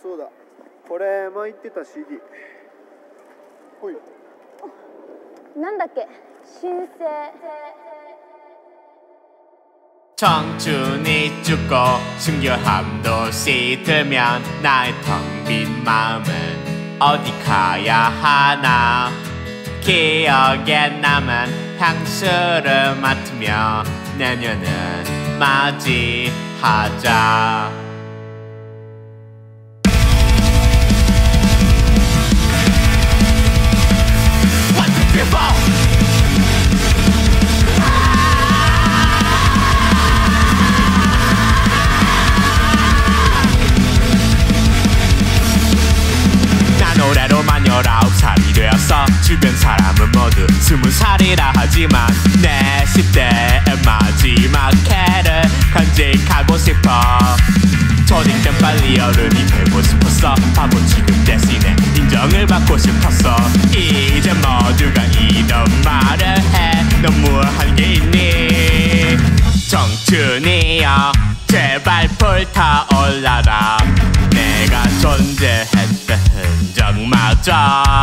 そうだ、これ前言ってた CD。 ほい。 なんだっけ、新生。 청춘이 죽고 순결함도 시들면 나의 텅 빈 마음은 어디 가야 하나. 기억에 남은 향수를 맡으며 내년은 맞이하자. 올해로만 19살이 되었어. 주변 사람은 모두 20살이라 하지만 내 10대의 마지막 해를 간직하고 싶어. 초딩 땐 빨리 어른이 되고 싶었어. 바보 취급 대신에 인정을 받고 싶었어. 이제 모두가 이런 말을 해. 넌 뭘 한 게 있니? 청춘이여 제발 불타올라라. 내가 존재했던 흔적마저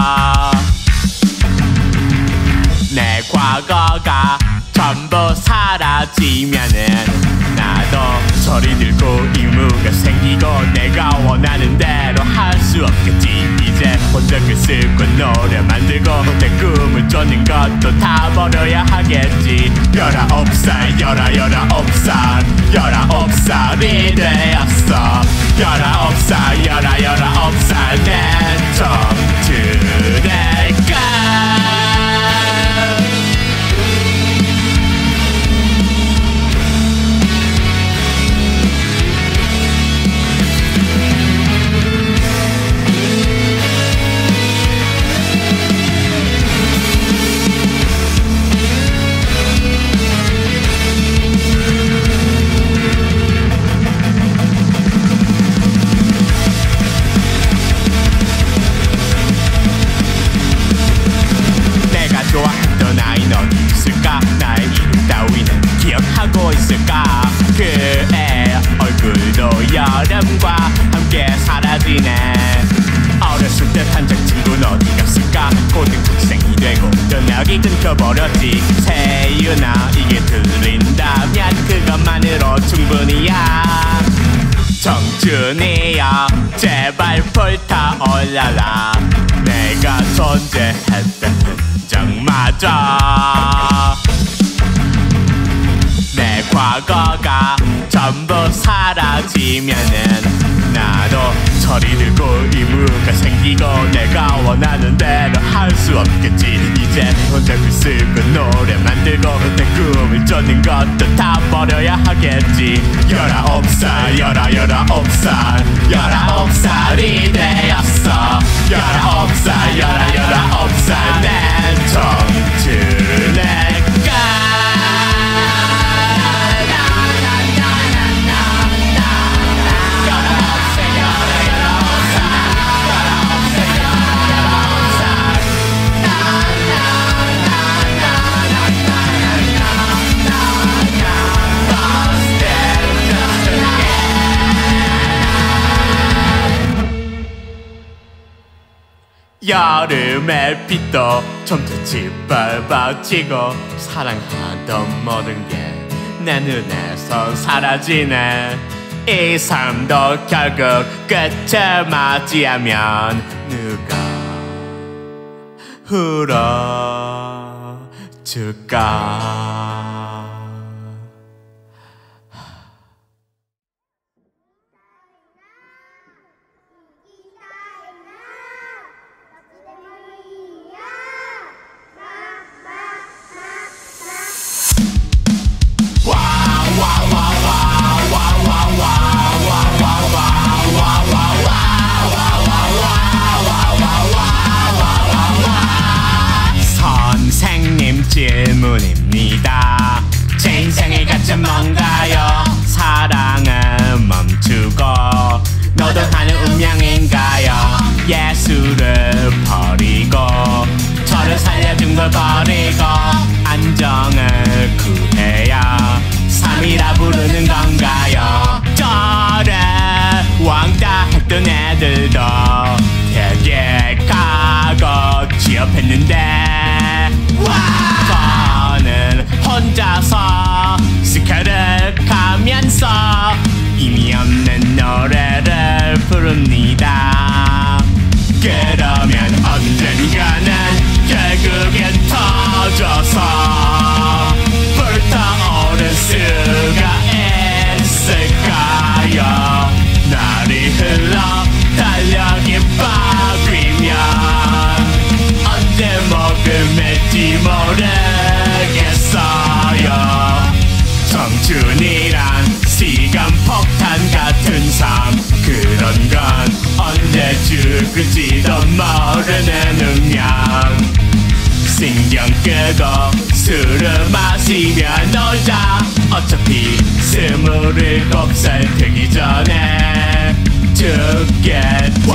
내 과거가 전부 사라지면은 나도 소리 들고 의무가 생기고 내가 원하는 대로 할 수 없겠지. 이제 혼자 글 쓰고 노래 만들고 내 꿈을 쫓는 것도 다 버려야 하겠지. 19살 19살이 되었어. 19살 19살 내 청춘일까. 기억하고 있을까? 그의 얼굴도 여름과 함께 사라지네. 어렸을 때 탄적 친구는 어디 갔을까? 고등학생이 되고 연락이 끊겨버렸지. 세윤아 이게 들린다면 그것만으로 충분이야. 청춘이여 제발 불타올라라. 내가 존재했던 흔적마저 내 과거가 전부 사라지면은 나도 소리 들고 의무가 생기고 내가 원하는 대로 할 수 없겠지. 이제 혼자 글 쓰고 노래 만들고 내 꿈을 쫓는 것도 다 버려야 하겠지. 19살 19살이 되었어. 19살 19살 내 청춘일까. 여름의 빛도 좀더 짓밟아지고 사랑하던 모든 게 내 눈에서 사라지네. 이 삶도 결국 끝을 맞이하면 누가 울어줄까. 선생님 질문입니다. 제 인생의 가점 뭔가요? 사랑은 멈추고 노동하는 운명인가요? 예술을 버리고 저를 살려준 걸 버리고 안정을 구해야 삶이라 부르는 건가요? 저를 왕따 했던 애들 친구들도 되게 가고 취업했는데 저는 혼자서 스카륵하면서 의미 없는 노래를 부릅니다. 그러면 언젠가는 결국엔 터져서 불타오를 수가 있을까요? 날이 흘러 달력이 바뀌면 언제 목을 맬지 모르겠어요. 청춘이란 시간폭탄 같은 삶, 그런 건 언제 죽을지도 모르는 운명. 신경 끄고 술을 마시며 놀자. 어차피 27살 되기 전에 죽겠지.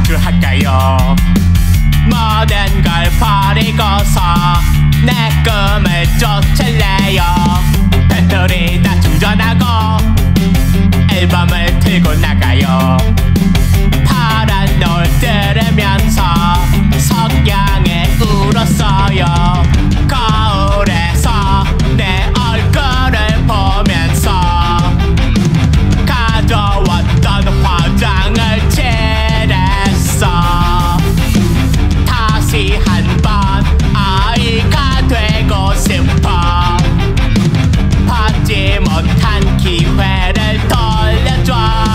마주할까요? 모든 걸 버리고서 내 꿈을 쫓을래요. 배터리 다 충전하고 앨범을 들고 나가요. 파란 노을 들으면서 석양에 울었어요. 거울에서 내 얼굴을 보면서 가져왔던 화장을 칠했어. 다시 한번 아이가 되고 싶어. 받지 못한 기회를 돌려줘.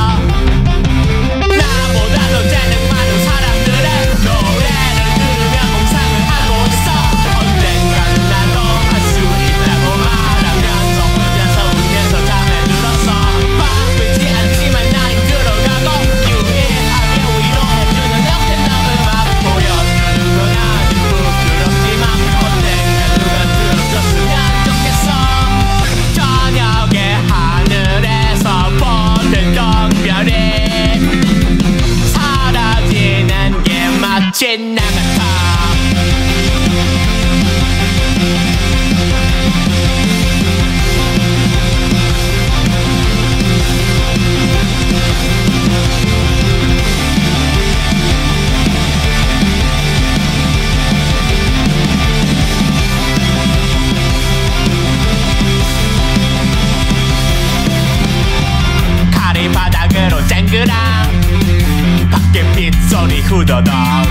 나보다도 재능 많은 사람들의 노래를 들으며 몽상을 하고 있어. 언젠가는 나도 할 수 있다고 말하면서 혼자서 울면서 잠에 들었어. 바쁘지 않지만 나 힘들어가고 유일하게 위로해주는 역대나 음악 보여주는 건 아주 부끄럽지만 언젠가 누가 들어줬으면 좋겠어. 저녁에 하늘에서 보던 별이 사라지는 게 마치 나 같아. 칼이 바닥으로 쨍그랑 밖에 빗소리 후더덕.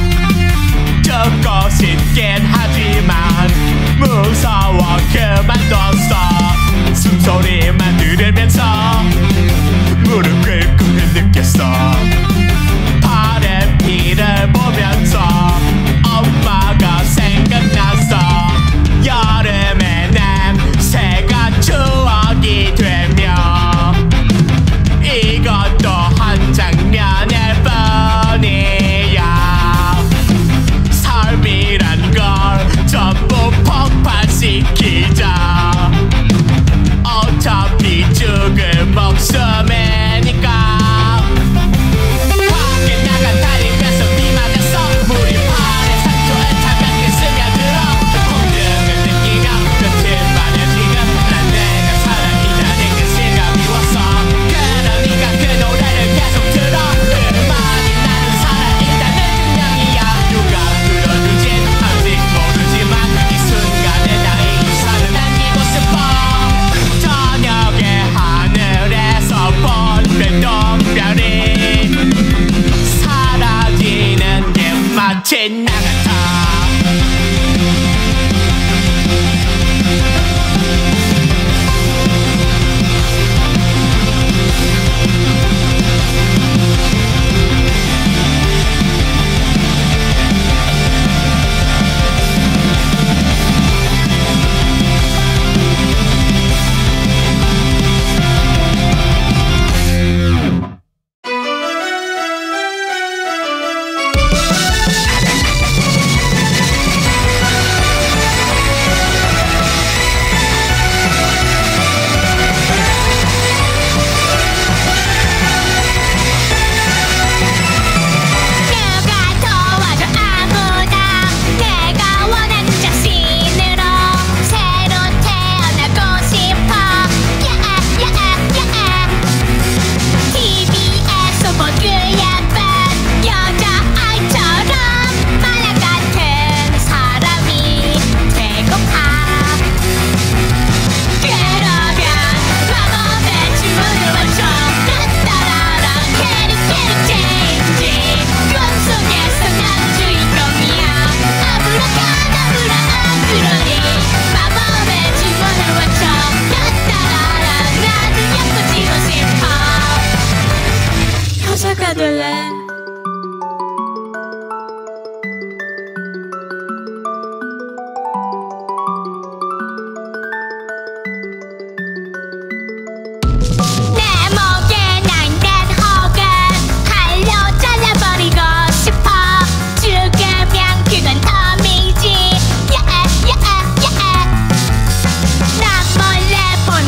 죽고 싶긴 하지만 무서워 그만뒀어. 숨소리만 들으면서 무릎 꿇고 느꼈어. 발에 피를 보면서 엄마가 생각났어. 여름의 냄새가 추억이 되며 이것도 한 장면일 뿐이야. 삶이란 걸 전부 폭발시키자. 어차피 죽을 목숨이니까. 밖에 나가 달리면서 비 맞았어. 물이 발에 상처에 차갑게 스며들어. 공등을 느끼며 며칠 만에 지금 난 내가 살아있다는 그 실감이 왔어. 그러니까 그 노래를 계속 들어. 음악이 나는 살아있다는 증명이야. 누가 들어줄진 아직 모르지만 이 순간에 나의 유산을 남기고 싶어. 저녁에 하늘에서 본 별똥별이 사라지는 게 마치 나 같아.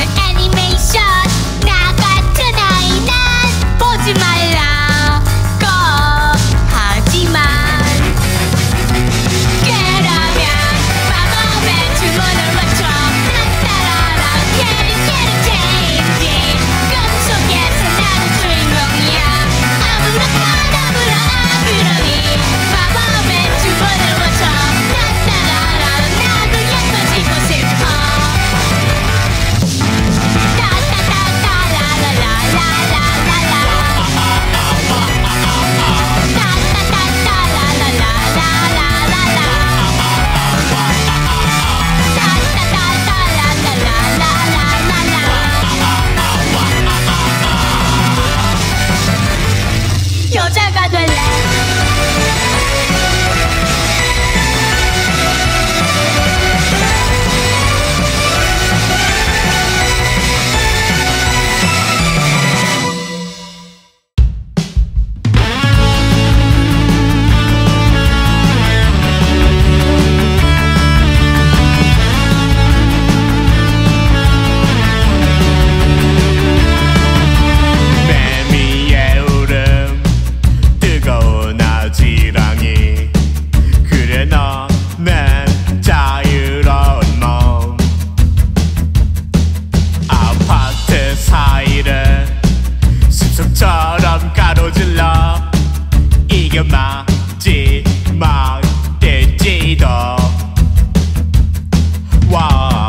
보지 말라. 위험하지만 될지도 와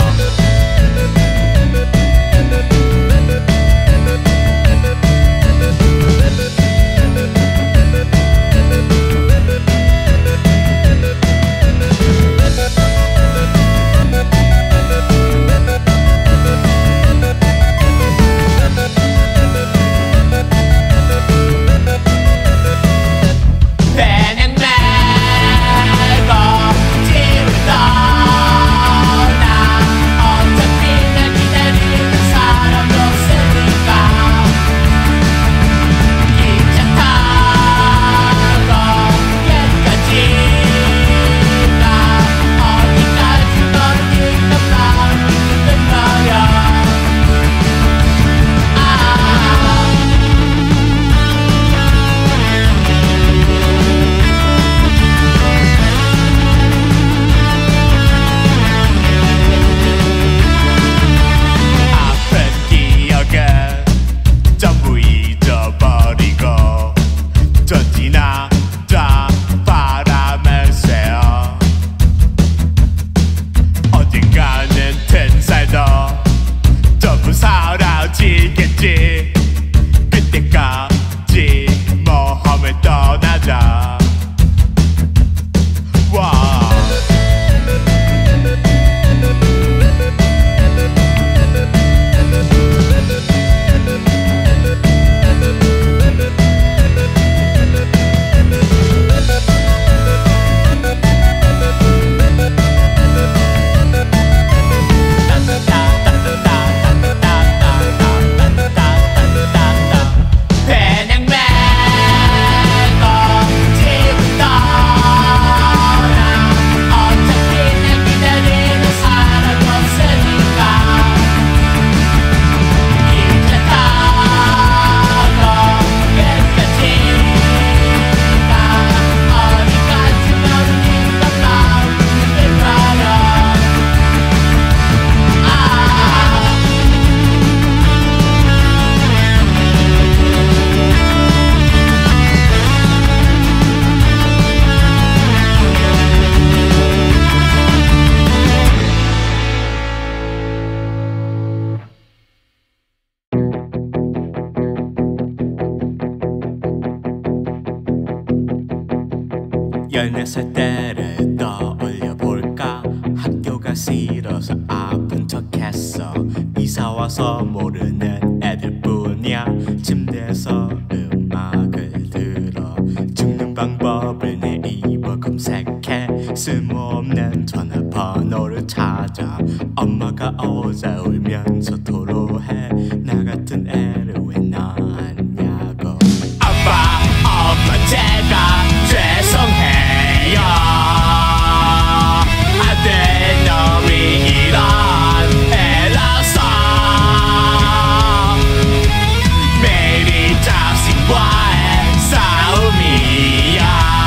전부 잊어버리고 전지나 다 바람을 쐬어 언젠가는 튼살도 전부 사라지겠지 그때까지 모험을 떠나자 와 열네살 때를 떠올려볼까 학교가 싫어서 아픈 척했어 이사와서 모르는 애들뿐이야 침대에서 음악을 들어 죽는 방법을 네이버 검색해 쓸모없는 전화번호를 찾아 엄마가 오자 울면서 토로해 나 같은 애를 왜 낳았냐고 아빠 엄마 제가 죄송해요 아들 놈이 이런 애라서 매일이 자신과의 싸움이야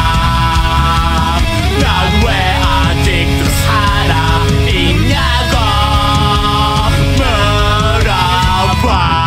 난 왜 아직도 살아있냐고 물어봐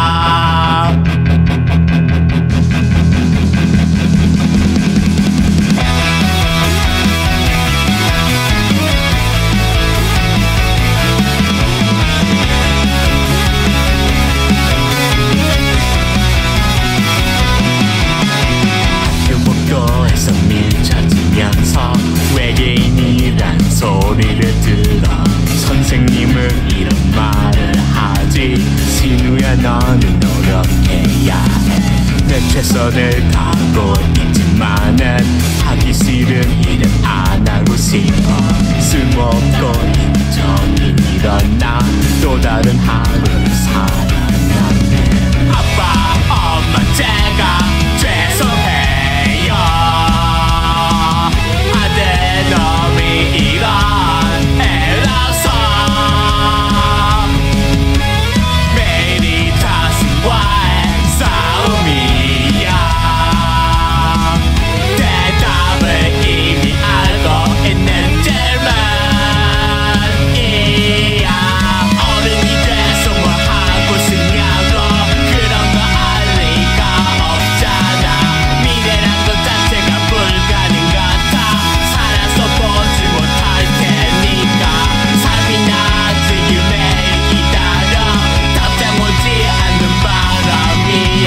학교목도에서 밀쳐지면서 외계인이란 소리를 들어 선생님은 이런 말을 하지 신우야 너는 노력해야 해 내 최선을 다하고 있지만은 하기 싫은 일은 안 하고 싶어 쓸모없고 인정이 일어나 또 다른 하루를 살아나네 아빠 엄마 제가 죄송해요 아들 놈이 이런 애라서 매일이 자신과의 싸움이야 대답을 이미 알고 있는 질문이야 어른이 돼서 뭐 하고 싶냐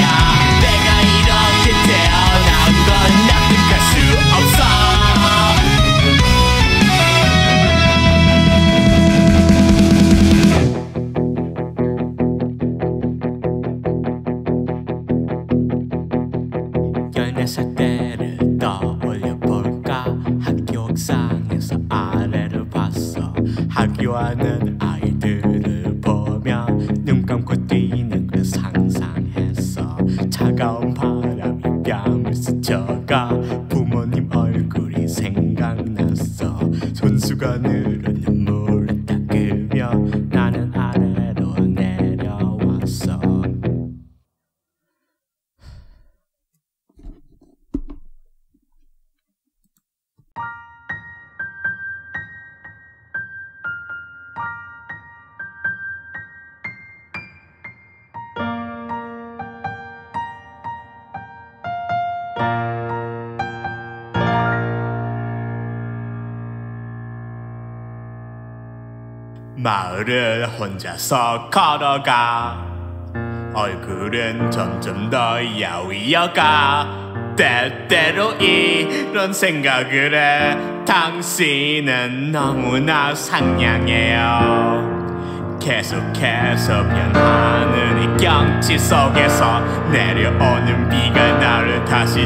내가 이렇게 태어난 건 납득할 수 없어. 열네살 때를 떠올려볼까. 학교 옥상에서 아래를 봤어. 학교 안은 아이들을 보며 눈 감고 뛰는 걸 상상했어. 차가운 바람이 뺨을 스쳐가 부모님 얼굴이 생각났어. 손수건으로 눈물을 닦으며 나는 아래로 내려왔어. 마을을 혼자서 걸어가. 얼굴은 점점 더 야위어가. 때때로 이런 생각을 해. 당신은 너무나 상냥해요. 계속해서 변하는 이 경치 속에서 내려오는 비가 나를 다시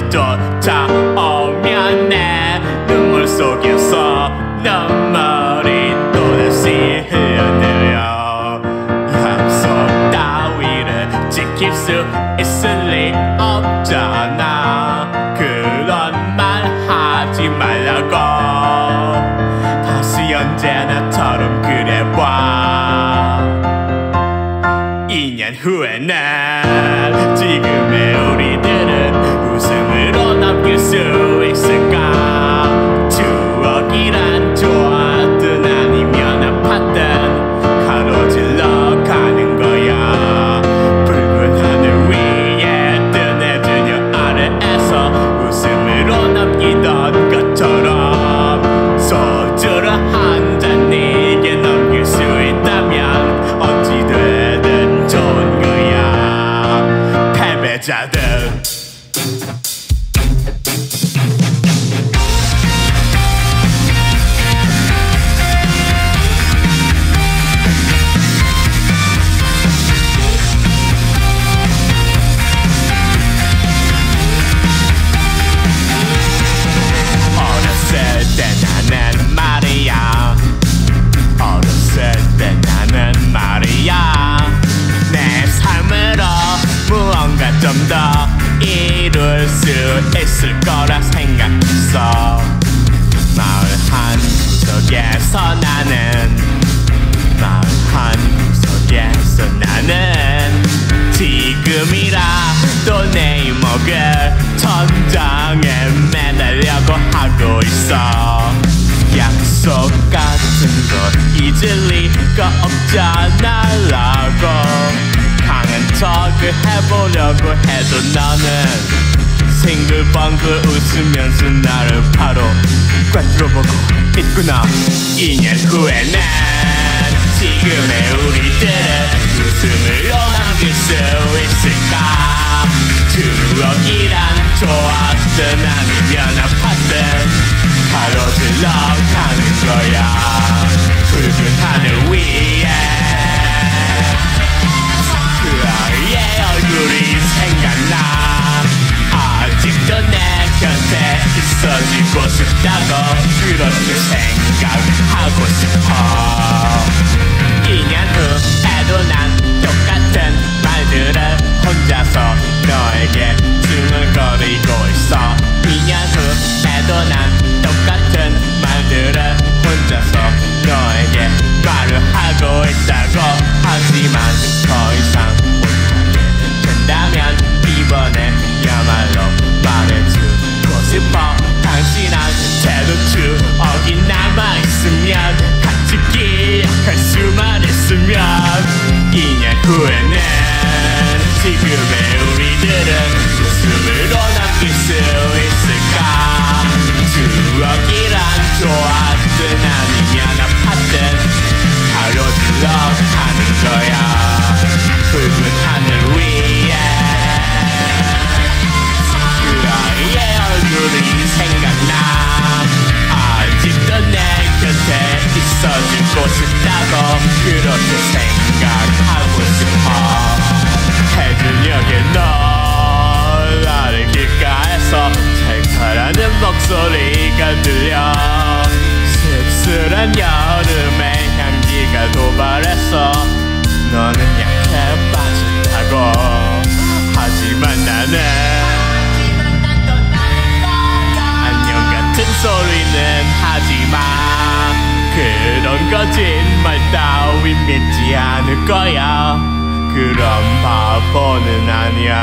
쫓아오면 내 눈물 속에서 눈물이 또다시 흘러내려. 약속 따위를 지킬 수 있을 리 없잖아. 그런 말 하지 말라고. 다시 언제나처럼 그래봐. 2년 후에는 지금의 우리들은 웃음으로 넘길 수 있을까. 추억이란 좋았든 아니면 아팠든 가로질러 가는 거야. 붉은 하늘 위에 뜨내주녀 아래에서 웃음으로 넘기던 것처럼 소주를 한 잔 네게 넘길 수 있다면 어찌되든 좋은 거야. 패배자들 좀 더 이룰 수 있을 거라 생각했어. 마을 한 구석에서 나는 지금이라도 내 이목을 천장에 매달려고 하고 있어. 약속 같은 거 잊을 리가 없잖아라고 강한 척을 해보려고 해도 너는 싱글벙글 웃으면서 나를 바로 꿰뚫어보고 있구나. 2년 후에는 지금의 우리들은 웃음으로 남길 수 있을까. 추억이란 좋았든 아니면 아팠든 가로질러 가는 거야. 붉은 하늘 위에 그 아이의 얼굴이 생각나. 아직도 내 곁에 있어주고 싶다고 그렇게 생각하고 싶어. 2년 후에도 난 똑같은 말들을 혼자서 너에게 중얼거리고 있어. 2년 후에도 난 똑같은 말들을 혼자서 너에게 말을 하고 있다고. 하지만 더 이상 못하게 된다면 이번에야말로 말해주고 싶어. 당신한테도 추억이 남아있으면 같이 기억할 수만 있으면. 2년 후에는 지금의 우리들은 웃음으로 남길 수 있을까. 추억이란 좋았든 아니면 아팠든 가로질러 가는 거야. 붉은 하늘 위에 싶다고 그렇게 생각하고 싶어 해저녁에 널 나를 귓가에서 찰칵하는 목소리가 들려 씁쓸한 여름의 향기가 도발했어 너는 약해 빠졌다고 하지만 나는 안녕 같은 소리는 하지마 그런 거짓말 따윈 믿지 않을 거야 그런 바보는 아니야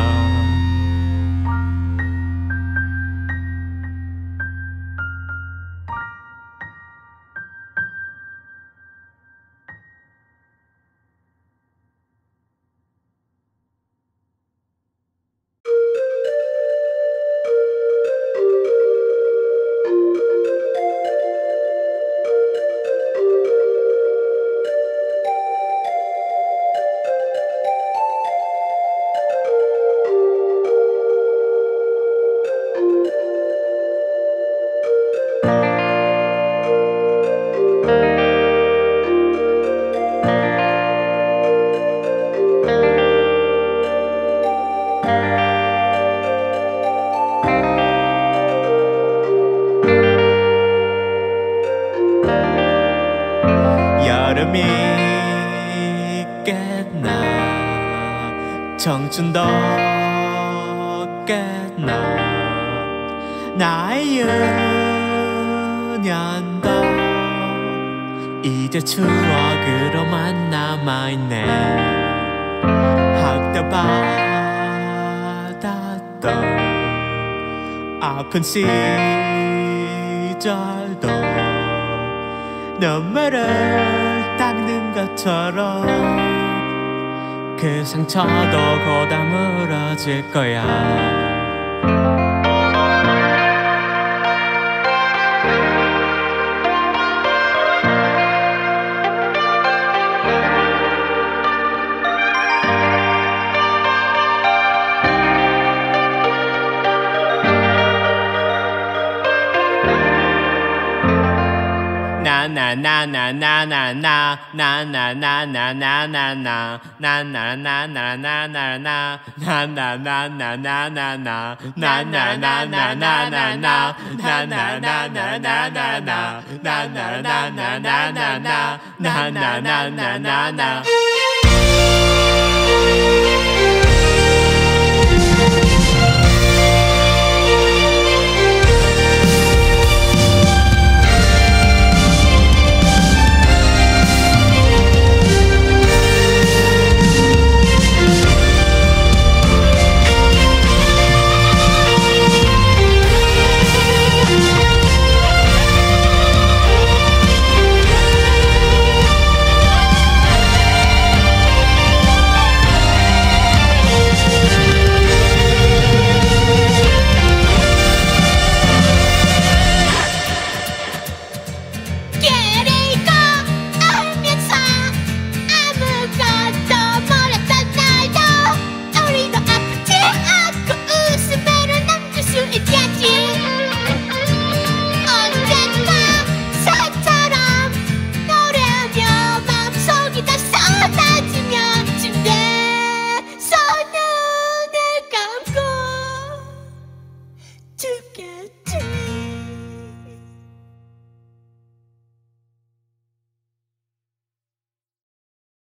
여름이 끝나 청춘도 끝나 나의 유년도 이제 추억으로만 남아있네 학대받았던 아픈 시절도 눈물을 닦는 것처럼 그 상처도 곧 아물어질 거야 죽겠지